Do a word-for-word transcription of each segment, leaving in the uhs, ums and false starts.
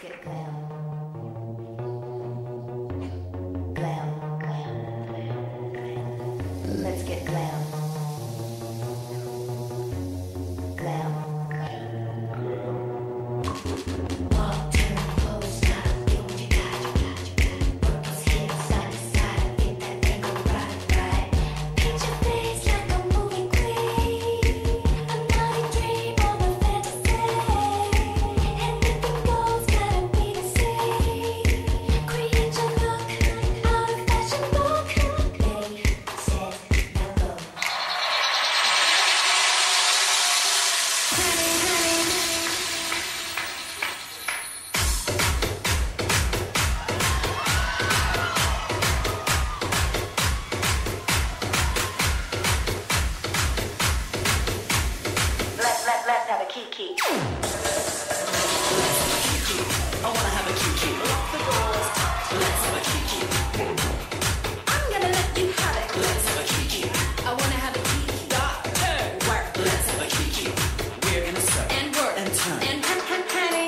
get glam. Glam, glam, glam, glam. Let's get glam. Glam, glam, glam. Walk, turn, pose, stop, get what you got, you got, you got. Work those hips side to side, get that angle right, right. Paint your face like a movie queen, a naughty dream or a fantasy. And if the goals gotta be the same, create your look out of fashion book. Ready, set, now go. Let's let let's have a kiki. I wanna have a kiki. Lock the doors. Let's have a kiki. I'm gonna let you have it. Let's have a kiki. I wanna have a kiki. Stop. Turn. Work. Let's have a kiki. We're gonna serve And work. and turn. And hun hun honey.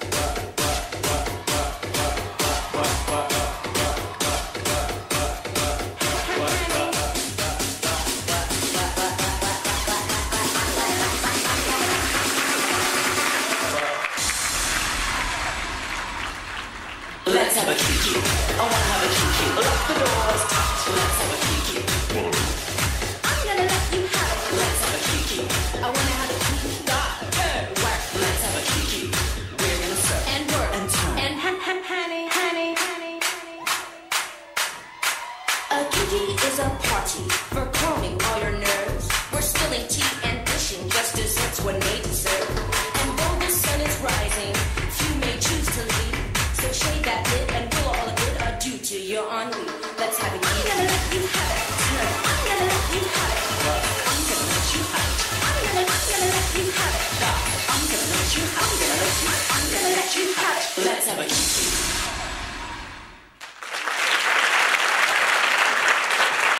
Let's have a kiki. I wanna have a kiki. Lock the doors. Let's have a kiki. I'm gonna let you have it. Let's have a kiki. I wanna have a kiki. Stop. Turn. Work. Let's have a kiki. We're gonna serve And work. and turn. And hun hun honey, honey, honey. A kiki is a party for calming all your nerves. We're spilling tea and dishing just desserts when they deserve. And though the sun is rising, few may choose to leave. So shade that lid and we'll all a good adieu to your ennui. Let's have a kiki. I'm gonna let you have it. Turn. I'm gonna let you have it. I'm gonna let you have it. I'm gonna, I'm gonna let you have it. Stop. I'm gonna let you. I'm gonna let you. I'm gonna let you have it. Let's have a kiki.